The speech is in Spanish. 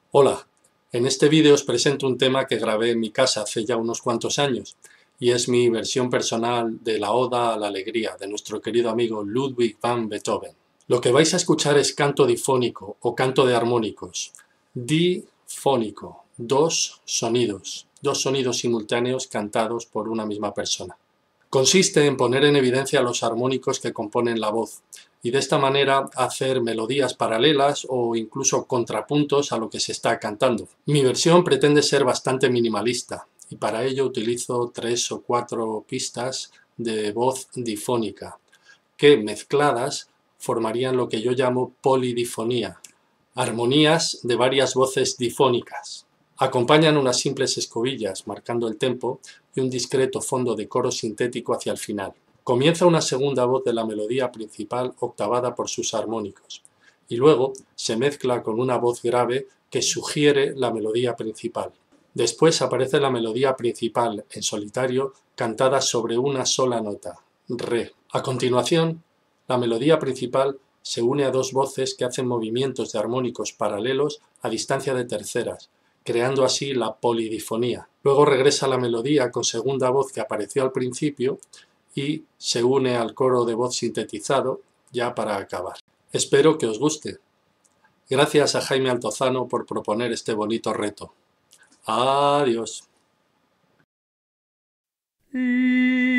Hola, en este vídeo os presento un tema que grabé en mi casa hace ya unos cuantos años y es mi versión personal de la Oda a la Alegría de nuestro querido amigo Ludwig van Beethoven. Lo que vais a escuchar es canto difónico o canto de armónicos. Difónico, dos sonidos simultáneos cantados por una misma persona. Consiste en poner en evidencia los armónicos que componen la voz y de esta manera hacer melodías paralelas o incluso contrapuntos a lo que se está cantando. Mi versión pretende ser bastante minimalista y para ello utilizo 3 o 4 pistas de voz difónica que mezcladas formarían lo que yo llamo polidifonía, armonías de varias voces difónicas. Acompañan unas simples escobillas marcando el tempo y un discreto fondo de coro sintético hacia el final. Comienza una segunda voz de la melodía principal octavada por sus armónicos y luego se mezcla con una voz grave que sugiere la melodía principal. Después aparece la melodía principal en solitario cantada sobre una sola nota, re. A continuación, la melodía principal se une a dos voces que hacen movimientos de armónicos paralelos a distancia de terceras, creando así la polidifonía. Luego regresa la melodía con segunda voz que apareció al principio y se une al coro de voz sintetizado ya para acabar. Espero que os guste. Gracias a Jaime Altozano por proponer este bonito reto. Adiós.